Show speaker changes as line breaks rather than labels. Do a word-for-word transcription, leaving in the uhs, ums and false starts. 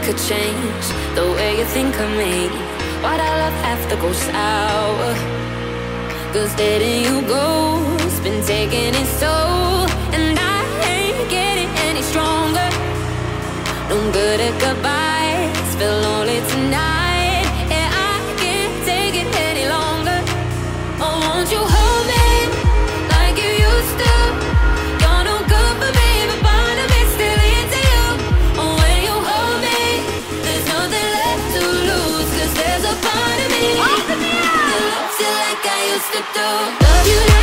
could change the way you think of me. Why'd our love have to go sour? Cause letting you go's been taking its toll, and I ain't getting any stronger. No good at goodbyes, feel lonely tonight. Yeah, I can't take it any longer. Oh, won't you hold me like you used to? You're no good for me, but part of me's still into you. Oh, when you hold me, there's nothing left to lose. Cause there's a part of me that loves you like I used to do. Love you.